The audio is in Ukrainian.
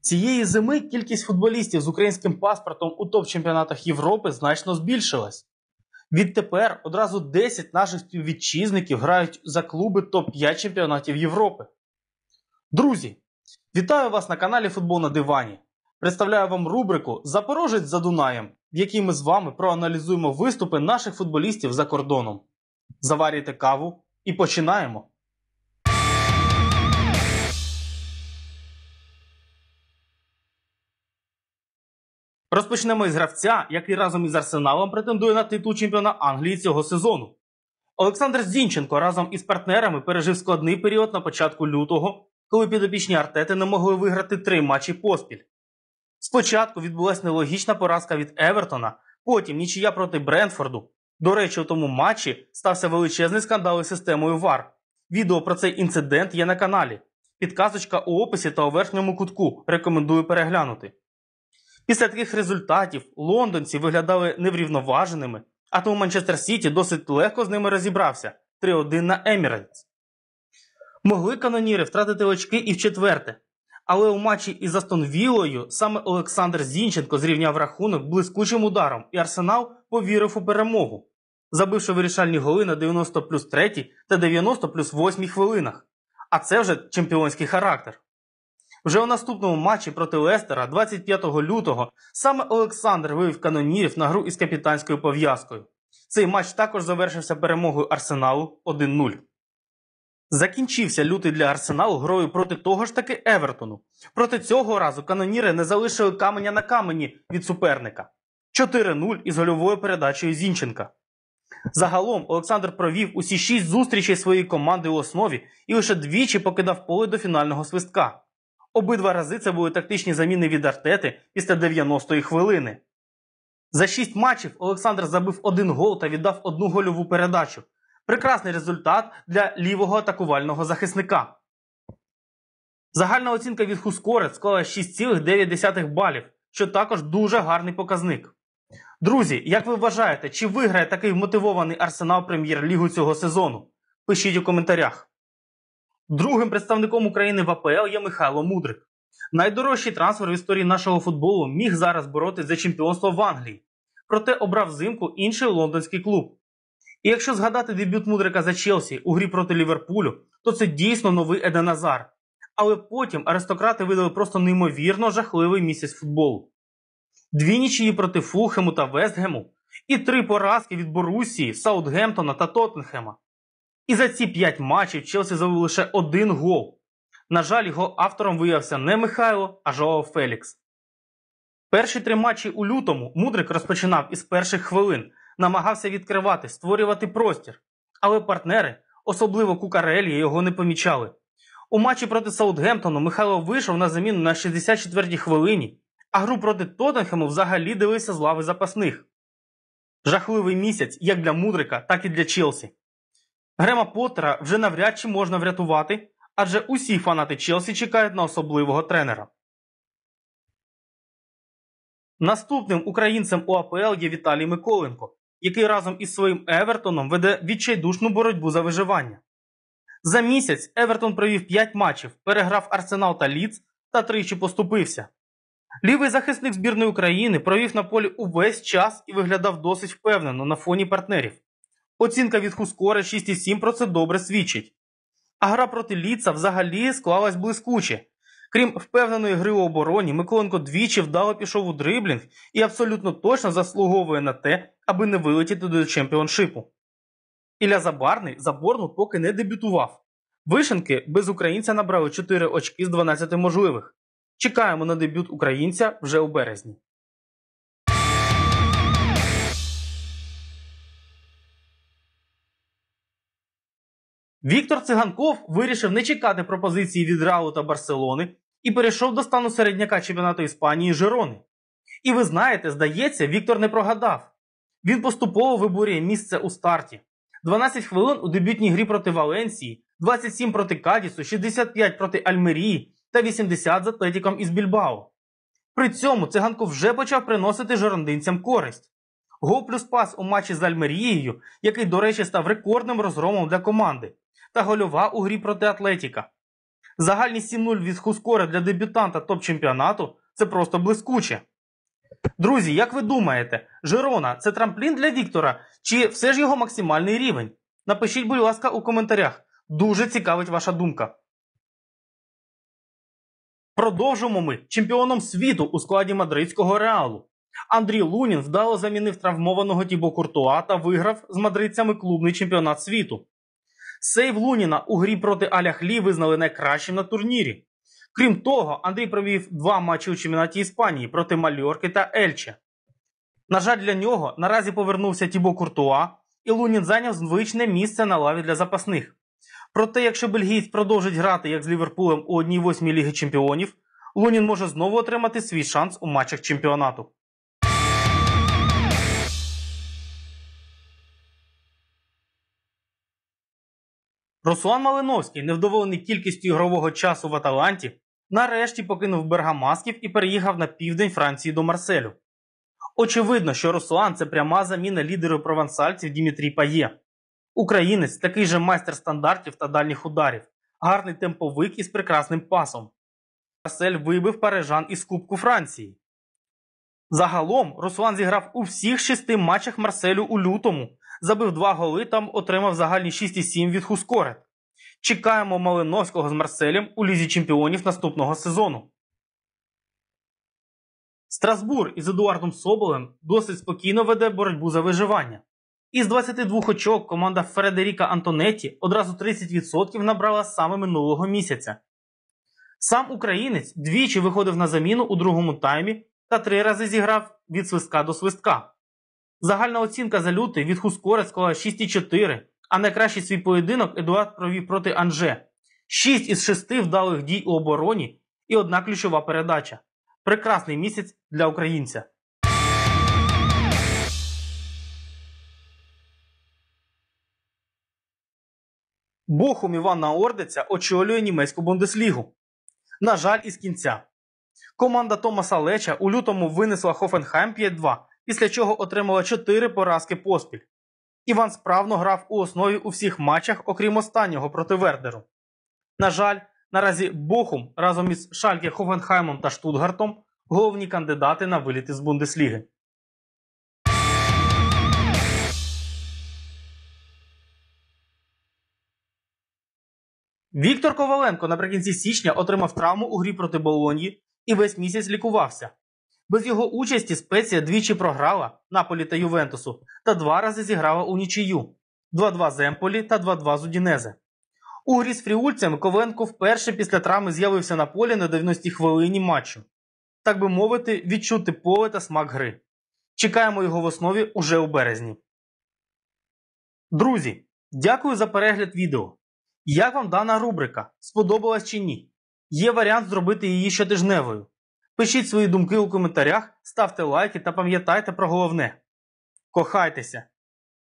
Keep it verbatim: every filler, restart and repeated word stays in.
Цієї зими кількість футболістів з українським паспортом у топ-чемпіонатах Європи значно збільшилась. Відтепер одразу десять наших співвітчизників грають за клуби топ п'ять чемпіонатів Європи. Друзі, вітаю вас на каналі Футбол на дивані. Представляю вам рубрику «Запорожець за Дунаєм», в якій ми з вами проаналізуємо виступи наших футболістів за кордоном. Заварюйте каву і починаємо! Розпочнемо із гравця, який разом із Арсеналом претендує на титул чемпіона Англії цього сезону. Олександр Зінченко разом із партнерами пережив складний період на початку лютого, коли підопічні Артети не могли виграти три матчі поспіль. Спочатку відбулася нелогічна поразка від Евертона, потім нічия проти Брентфорду. До речі, у тому матчі стався величезний скандал із системою ВАР. Відео про цей інцидент є на каналі. Підказочка у описі та у верхньому кутку. Рекомендую переглянути. Після таких результатів лондонці виглядали неврівноваженими, а тому Манчестер Сіті досить легко з ними розібрався – три один на Емірейтс. Могли каноніри втратити очки і в четверте, але у матчі із Астон Віллою саме Олександр Зінченко зрівняв рахунок блискучим ударом, і Арсенал повірив у перемогу, забивши вирішальні голи на дев'яносто плюс три та дев'яносто плюс вісім хвилинах. А це вже чемпіонський характер. Вже у наступному матчі проти Лестера двадцять п'ятого лютого саме Олександр вивів канонірів на гру із капітанською пов'язкою. Цей матч також завершився перемогою Арсеналу один нуль. Закінчився лютий для Арсеналу грою проти того ж таки Евертону. Проти цього разу каноніри не залишили каменя на камені від суперника. чотири нуль із гольовою передачею Зінченка. Загалом Олександр провів усі шість зустрічей своєї команди у основі і лише двічі покидав поле до фінального свистка. Обидва рази це були тактичні заміни від Артети після дев'яностої хвилини. За шість матчів Олександр забив один гол та віддав одну гольову передачу. Прекрасний результат для лівого атакувального захисника. Загальна оцінка від Хускорет склала шість цілих дев'ять десятих балів, що також дуже гарний показник. Друзі, як ви вважаєте, чи виграє такий вмотивований Арсенал Прем'єр-лігу цього сезону? Пишіть у коментарях. Другим представником України в АПЛ є Михайло Мудрик. Найдорожчий трансфер в історії нашого футболу міг зараз боротися за чемпіонство в Англії. Проте обрав взимку інший лондонський клуб. І якщо згадати дебют Мудрика за Челсі у грі проти Ліверпулю, то це дійсно новий Еден Азар. Але потім аристократи видали просто неймовірно жахливий місяць футболу. Дві нічиї проти Фулхему та Вестгему і три поразки від Боруссії, Саутгемптона та Тоттенхема. І за ці п'ять матчів Челсі забив лише один гол. На жаль, його автором виявився не Михайло, а Жоао Фелікс. Перші три матчі у лютому Мудрик розпочинав із перших хвилин, намагався відкривати, створювати простір. Але партнери, особливо Кукарелі, його не помічали. У матчі проти Саутгемптону Михайло вийшов на заміну на шістдесят четвертій хвилині, а гру проти Тоттенхему взагалі дивився з лави запасних. Жахливий місяць як для Мудрика, так і для Челсі. Грема Поттера вже навряд чи можна врятувати, адже усі фанати Челсі чекають на особливого тренера. Наступним українцем у АПЛ є Віталій Миколенко, який разом із своїм Евертоном веде відчайдушну боротьбу за виживання. За місяць Евертон провів п'ять матчів, переграв Арсенал та Лідс та тричі поступився. Лівий захисник збірної України провів на полі увесь час і виглядав досить впевнено на фоні партнерів. Оцінка від Хускорет шість цілих сім десятих про це добре свідчить. А гра проти Лідса взагалі склалась блискуче. Крім впевненої гри у обороні, Миколенко двічі вдало пішов у дриблінг і абсолютно точно заслуговує на те, аби не вилетіти до чемпіоншипу. Ілля Забарний за Борнмут поки не дебютував. Вишенки без українця набрали чотири очки з дванадцяти можливих. Чекаємо на дебют українця вже у березні. Віктор Циганков вирішив не чекати пропозиції від Реалу та Барселони і перейшов до стану середняка чемпіонату Іспанії Жирони. І ви знаєте, здається, Віктор не прогадав. Він поступово виборює місце у старті. дванадцять хвилин у дебютній грі проти Валенсії, двадцять сім проти Кадісу, шістдесят п'ять проти Альмерії та вісімдесят з Атлетіком із Більбао. При цьому Циганков вже почав приносити жирондинцям користь. Гол плюс пас у матчі з Альмерією, який, до речі, став рекордним розгромом для команди, та гольова у грі проти Атлетіка. Загальні сім нуль від Хускори для дебютанта топ-чемпіонату – це просто блискуче. Друзі, як ви думаєте, Жирона – це трамплін для Віктора, чи все ж його максимальний рівень? Напишіть, будь ласка, у коментарях. Дуже цікавить ваша думка. Продовжуємо ми чемпіоном світу у складі мадридського Реалу. Андрій Лунін вдало замінив травмованого Тібо Куртуа та виграв з мадридцями клубний чемпіонат світу. Сейв Луніна у грі проти Аль-Ахлі визнали найкращим на турнірі. Крім того, Андрій провів два матчі у чемпіонаті Іспанії проти Мальорки та Ельче. На жаль, для нього наразі повернувся Тібо Куртуа, і Лунін зайняв звичне місце на лаві для запасних. Проте, якщо бельгієць продовжить грати як з Ліверпулем у одній восьмій Ліги Чемпіонів, Лунін може знову отримати свій шанс у матчах чемпіонату. Руслан Малиновський, невдоволений кількістю ігрового часу в Аталанті, нарешті покинув Бергамасків і переїхав на південь Франції до Марселю. Очевидно, що Руслан – це пряма заміна лідеру провансальців Дімітрі Пає. Українець – такий же майстер стандартів та дальніх ударів, гарний темповик із прекрасним пасом. Марсель вибив парижан із Кубку Франції. Загалом, Руслан зіграв у всіх шести матчах Марселю у лютому, забив два голи та отримав загальні шість сім від Хускори. Чекаємо Малиновського з Марселем у Лізі Чемпіонів наступного сезону. Страсбур із Едуардом Соболем досить спокійно веде боротьбу за виживання. Із двадцяти двох очок команда Фредеріка Антонетті одразу тридцять відсотків набрала саме минулого місяця. Сам українець двічі виходив на заміну у другому таймі та три рази зіграв від свистка до свистка. Загальна оцінка за лютий від Хускори склала шість чотири, а найкращий свій поєдинок Едуард провів проти Анже. шість із шести вдалих дій у обороні і одна ключова передача. Прекрасний місяць для українця. Бохум Івана Ордиця очолює німецьку Бундеслігу. На жаль, із кінця. Команда Томаса Леча у лютому винесла Хофенхайм п'ять два, після чого отримала чотири поразки поспіль. Іван справно грав у основі у всіх матчах, окрім останнього проти Вердеру. На жаль, наразі Бохум разом із Шальке, Хофенхаймом та Штутгартом головні кандидати на виліт із Бундесліги. Віктор Коваленко наприкінці січня отримав травму у грі проти Болоньї і весь місяць лікувався. Без його участі Спеція двічі програла Наполі та Ювентусу та два рази зіграла у нічию – два два з Емполі та два два з Удінезе. У грі з фріульцями Коваленко вперше після травми з'явився на полі на дев'яностій хвилині матчу. Так би мовити, відчути поле та смак гри. Чекаємо його в основі уже у березні. Друзі, дякую за перегляд відео. Як вам дана рубрика? Сподобалась чи ні? Є варіант зробити її щотижневою. Пишіть свої думки у коментарях, ставте лайки та пам'ятайте про головне. Кохайтеся!